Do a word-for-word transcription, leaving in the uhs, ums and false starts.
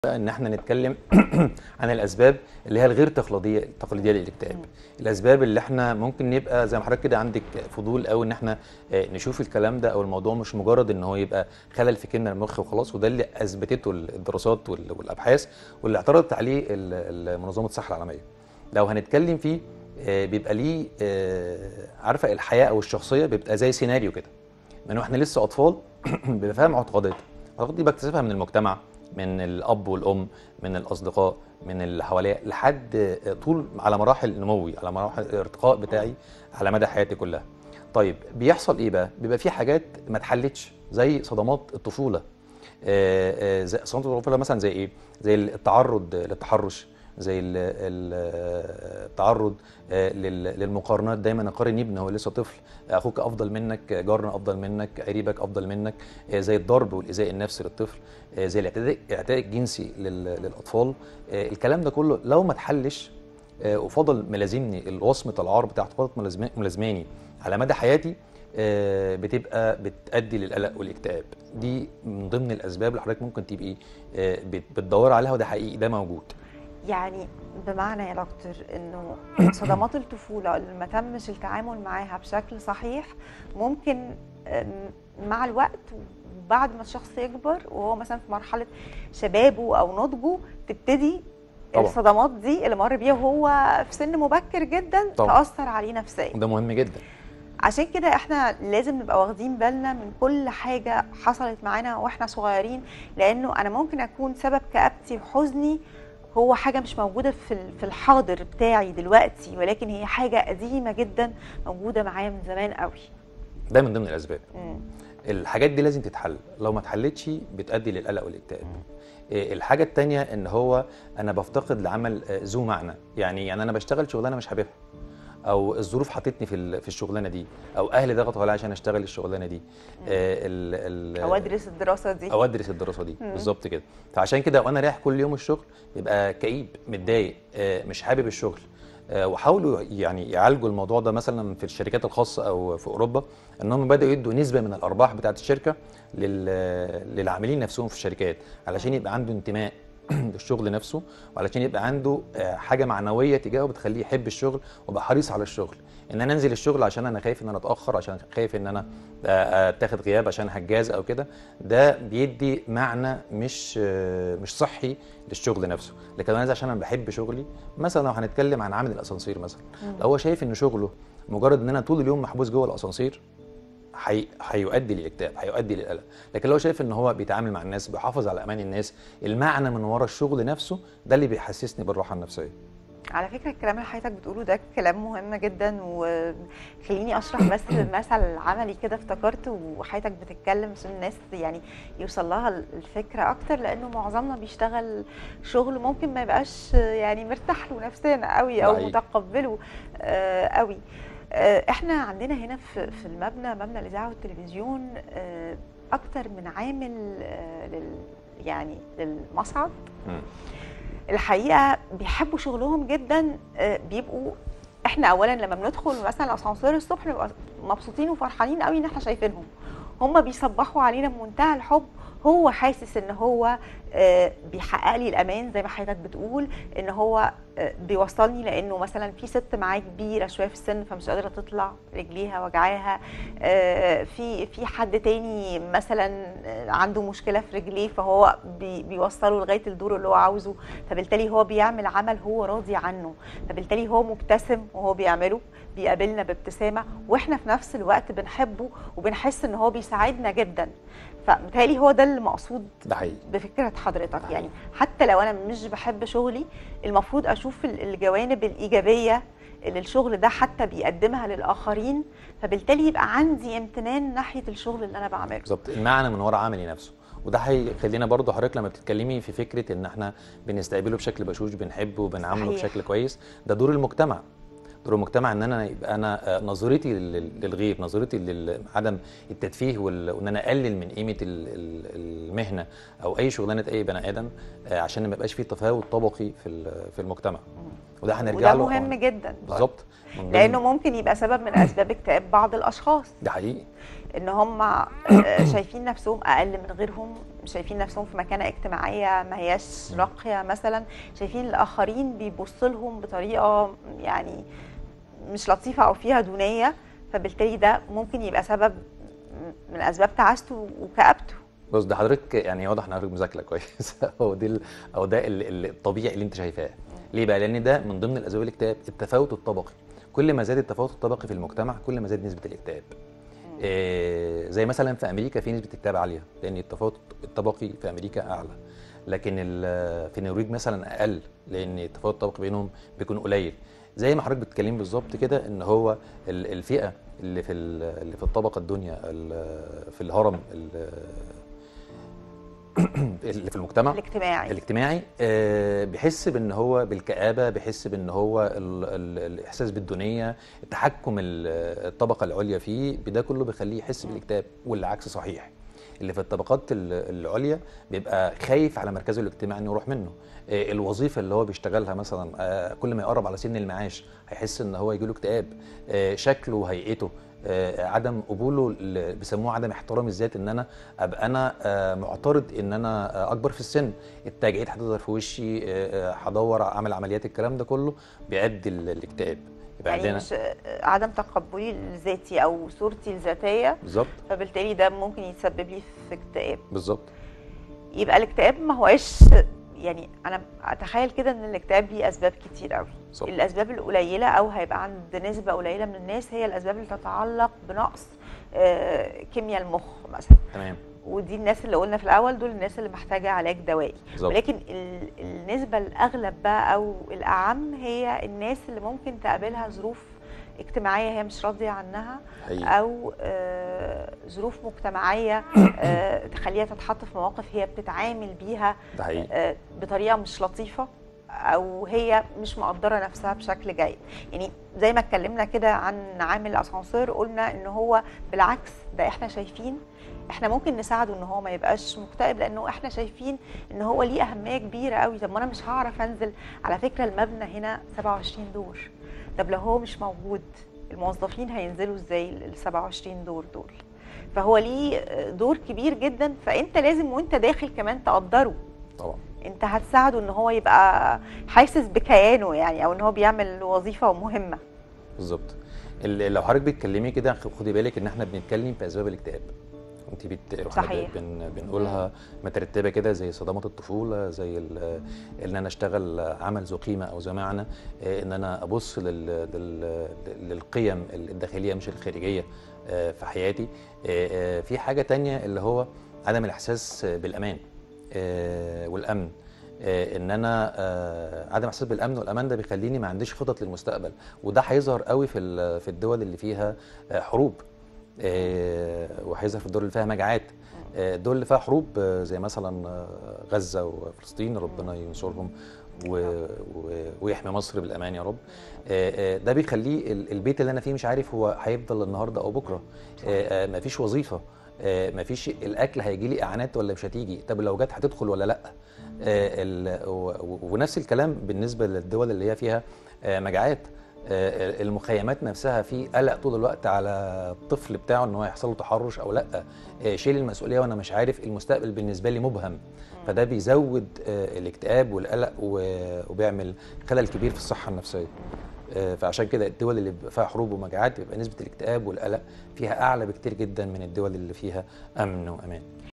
ان احنا نتكلم عن الاسباب اللي هي الغير تقليديه التقليديه للاكتئاب. الاسباب اللي احنا ممكن نبقى زي ما حضرتك كده عندك فضول قوي ان احنا نشوف الكلام ده، او الموضوع مش مجرد ان هو يبقى خلل في كلمه المخ وخلاص، وده اللي اثبتته الدراسات والابحاث واللي اعترضت عليه منظمه الصحه العالميه. لو هنتكلم فيه بيبقى ليه عارفه الحياه او الشخصيه بيبقى زي سيناريو كده، من واحنا لسه اطفال بيبقى فاهم معتقدات. المعتقدات دي بكتسبها من المجتمع، من الاب والام، من الاصدقاء، من اللي حواليا، لحد طول على مراحل نموي، على مراحل الارتقاء بتاعي على مدى حياتي كلها. طيب بيحصل ايه بقى؟ بيبقى في حاجات ما اتحلتش زي صدمات الطفوله. زي صدمات الطفوله مثلا زي ايه؟ زي التعرض للتحرش، زي التعرض للمقارنات، دايما اقارن ابني هو لسه طفل، اخوك افضل منك، جارنا افضل منك، قريبك افضل منك، زي الضرب والايذاء النفسي للطفل، زي الاعتداء الاعتداء الجنسي للاطفال. الكلام ده كله لو ما اتحلش وفضل ملازمني الوصمه العار بتاعت فضلت ملازماني على مدى حياتي، بتبقى بتؤدي للقلق والاكتئاب. دي من ضمن الاسباب اللي حضرتك ممكن تبقي بتدوري عليها، وده حقيقي، ده موجود. يعني بمعنى يا دكتور انه صدمات الطفوله اللي ما تمش التعامل معاها بشكل صحيح ممكن مع الوقت وبعد ما الشخص يكبر وهو مثلا في مرحله شبابه او نضجه تبتدي طبعا الصدمات دي اللي مر بيها وهو في سن مبكر جدا طبعا تاثر عليه نفسيا. ده مهم جدا. عشان كده احنا لازم نبقى واخدين بالنا من كل حاجه حصلت معانا واحنا صغيرين، لانه انا ممكن اكون سبب كآبتي وحزني هو حاجة مش موجودة في في الحاضر بتاعي دلوقتي، ولكن هي حاجة قديمة جدا موجودة معايا من زمان قوي. ده من ضمن الأسباب. مم. الحاجات دي لازم تتحل، لو ما اتحلتش بتؤدي للقلق والاكتئاب. الحاجة التانية ان هو انا بفتقد لعمل ذو معنى، يعني يعني انا بشتغل شغلانة مش حاببها، او الظروف حطتني في في الشغلانه دي، او اهلي ضغطوا عليا عشان اشتغل الشغلانه دي، آه ال ال او ادرس الدراسه دي او ادرس الدراسه دي بالظبط كده. فعشان كده وانا رايح كل يوم الشغل بيبقى كئيب، متضايق، آه مش حابب الشغل. آه وحاولوا يعني يعالجوا الموضوع ده مثلا في الشركات الخاصه او في اوروبا، انهم بداوا يدوا نسبه من الارباح بتاعه الشركه للعاملين نفسهم في الشركات، علشان يبقى عنده انتماء للشغل نفسه، وعلشان يبقى عنده حاجه معنويه تجاهه بتخليه يحب الشغل ويبقى حريص على الشغل. ان انا انزل الشغل عشان انا خايف ان انا اتاخر، عشان خايف ان انا اتاخد غياب عشان هجاز او كده، ده بيدي معنى مش مش صحي للشغل نفسه. لكن انا عشان انا بحب شغلي، مثلا لو هنتكلم عن عامل الاسانسير مثلا، لو هو شايف ان شغله مجرد ان انا طول اليوم محبوس جوه الاسانسير هيؤدي للاكتئاب، هيؤدي للقلق. لكن لو شايف ان هو بيتعامل مع الناس، بيحافظ على امان الناس، المعنى من ورا الشغل نفسه ده اللي بيحسسني بالراحه النفسيه. على فكره الكلام اللي حضرتك بتقوله ده كلام مهم جدا، وخليني اشرح بس مثل عملي كده افتكرت وحضرتك بتتكلم عشان الناس يعني يوصل لها الفكره اكتر، لانه معظمنا بيشتغل شغل ممكن ما يبقاش يعني مرتاح له نفسيا قوي او متقبله قوي. احنا عندنا هنا في في المبنى، مبنى الاذاعه والتلفزيون، اكتر من عامل لل يعني للمصعد. م. الحقيقه بيحبوا شغلهم جدا، بيبقوا احنا اولا لما بندخل مثلا الاسانسير الصبح بنبقى مبسوطين وفرحانين قوي ان احنا شايفينهم، هم بيصبحوا علينا بمنتهى الحب، هو حاسس ان هو بيحقق لي الامان زي ما حضرتك بتقول، ان هو بيوصلني، لانه مثلا في ست معاه كبيره شويه في السن فمش قادره تطلع، رجليها وجعاها، في في حد تاني مثلا عنده مشكله في رجليه فهو بيوصله لغايه الدور اللي هو عاوزه، فبالتالي هو بيعمل عمل هو راضي عنه، فبالتالي هو مبتسم وهو بيعمله، بيقابلنا بابتسامه، واحنا في نفس الوقت بنحبه وبنحس ان هو بيساعدنا جدا. فمتهيألي هو ده المقصود بفكره حضرتك. يعني حتى لو انا مش بحب شغلي، المفروض اشوف الجوانب الايجابيه اللي الشغل ده حتى بيقدمها للاخرين، فبالتالي يبقى عندي امتنان ناحيه الشغل اللي انا بعمله. بالظبط، المعنى من وراء عملي نفسه. وده هيخلينا برضه حضرتك لما بتتكلمي في فكره ان احنا بنستقبله بشكل بشوش، بنحبه وبنعامله بشكل كويس، ده دور المجتمع. دور المجتمع ان انا يبقى انا نظرتي للغير، نظرتي لعدم التدفيه، وان انا اقلل من قيمه المهنه او اي شغلانه اي بني ادم، عشان ما يبقاش فيه تفاوت طبقي في في المجتمع. وده هنرجع له، وده مهم جدا بالظبط، لانه ممكن يبقى سبب من اسباب اكتئاب بعض الاشخاص. ده حقيقي. ان هم شايفين نفسهم اقل من غيرهم، شايفين نفسهم في مكانه اجتماعيه ما هياش راقيه مثلا، شايفين الاخرين بيبصوا لهم بطريقه يعني مش لطيفه او فيها دونيه، فبالتالي ده ممكن يبقى سبب من اسباب تعاسته وكآبته. بص، ده حضرتك يعني واضح ان حضرتك مذاكره كويس. هو دي ال- او ده ال- ال- الطبيعي اللي انت شايفاه. ليه بقى؟ لان ده من ضمن الاسباب الاكتئاب، التفاوت الطبقي. كل ما زاد التفاوت الطبقي في المجتمع كل ما زاد نسبه الاكتئاب. إيه، زي مثلا في امريكا في نسبه اكتئاب عاليه لان التفاوت الطبقي في امريكا اعلى، لكن ال- في النرويج مثلا اقل لان التفاوت الطبقي بينهم بيكون قليل. زي ما حضرتك بتتكلم بالظبط كده، ان هو ال- الفئه اللي في ال- اللي في الطبقه الدنيا ال- في الهرم ال- اللي في المجتمع الاجتماعي الاجتماعي آه، بيحس بان هو بالكآبه، بيحس بان هو ال ال الاحساس بالدونيه، التحكم ال- الطبقه العليا فيه، ده كله بيخليه يحس بالاكتئاب. والعكس صحيح، اللي في الطبقات ال- العليا بيبقى خايف على مركزه الاجتماعي انه يروح منه. آه، الوظيفه اللي هو بيشتغلها مثلا آه، كل ما يقرب على سن المعاش هيحس ان هو يجيله اكتئاب. آه، شكله وهيئته، آه، عدم قبوله ل- بيسموه عدم احترام الذات، ان انا ابقى انا آه، معترض ان انا آه، اكبر في السن، التجاعيد هتظهر في وشي، آه، آه، هدور اعمل عمليات، الكلام ده كله بيؤدي للاكتئاب. يبقى يعني عندنا مش عدم تقبلي لذاتي او صورتي الذاتيه، بالظبط فبالتالي ده ممكن يسبب لي في اكتئاب. بالظبط يبقى الاكتئاب ما هوش، يعني انا اتخيل كده ان الاكتئاب ليه اسباب كتير قوي. صح. الاسباب القليله او هيبقى عند نسبه قليله من الناس هي الاسباب اللي تتعلق بنقص آه، كيمياء المخ مثلا، تمام ودي الناس اللي قلنا في الاول دول الناس اللي محتاجه علاج دوائي. بالظبط. ولكن ال- النسبه الاغلب بقى او الاعم هي الناس اللي ممكن تقابلها ظروف اجتماعيه هي مش راضيه عنها، حقيقي. او آه، ظروف مجتمعيه آه، تخليها تتحط في مواقف هي بتتعامل بيها ده حقيقي. آه، بطريقه مش لطيفه، او هي مش مقدره نفسها بشكل جيد. يعني زي ما اتكلمنا كده عن عامل الاسانسير، قلنا ان هو بالعكس، ده احنا شايفين احنا ممكن نساعده ان هو ما يبقاش مكتئب، لانه احنا شايفين ان هو ليه اهميه كبيره قوي. طب ما انا مش هعرف انزل، على فكره المبنى هنا سبعة وعشرين دور، طب لو هو مش موجود الموظفين هينزلوا ازاي ال سبعة وعشرين دور دول؟ فهو ليه دور كبير جدا، فانت لازم وانت داخل كمان تقدره. طبعا انت هتساعده ان هو يبقى حاسس بكيانه، يعني او ان هو بيعمل وظيفه مهمه. بالظبط. ال- لو حضرتك بتتكلمي كده خدي بالك ان احنا بنتكلم في اسباب الاكتئاب. انت بت... إحنا صحيح. بن... بنقولها مترتبه كده، زي صدمات الطفوله، زي ال... ان انا اشتغل عمل ذو قيمه او ذو معنى، آه، ان انا ابص لل... لل... للقيم الداخليه مش الخارجيه آه، في حياتي. آه، آه، في حاجه تانية اللي هو عدم الاحساس بالامان آه، والامن. آه، ان انا آه، عدم احساس بالامن والامان ده بيخليني ما عنديش خطط للمستقبل، وده هيظهر قوي في ال- في الدول اللي فيها آه، حروب، آه، وهيظهر في الدول اللي فيها مجاعات. آه، الدول اللي فيها حروب آه، زي مثلا آه، غزه وفلسطين، ربنا ينصرهم و- و- ويحمي مصر بالامان يا رب. آه، آه، ده بيخليه ال- البيت اللي انا فيه مش عارف هو هيفضل النهارده او بكره. آه، آه، مفيش وظيفه، آه، مفيش الاكل، هيجي لي اعانات ولا مش هتيجي، طب لو جت هتدخل ولا لا. آه، ال- و- و- ونفس الكلام بالنسبه للدول اللي هي فيها آه، مجاعات. آه، المخيمات نفسها في قلق طول الوقت على الطفل بتاعه ان هو يحصل له تحرش او لا. آه، شيل المسؤوليه وانا مش عارف، المستقبل بالنسبه لي مبهم، فده بيزود آه، الاكتئاب والقلق و- وبيعمل خلل كبير في الصحه النفسيه. آه، فعشان كده الدول اللي بيبقى فيها حروب ومجاعات بيبقى نسبه الاكتئاب والقلق فيها اعلى بكتير جدا من الدول اللي فيها امن وامان.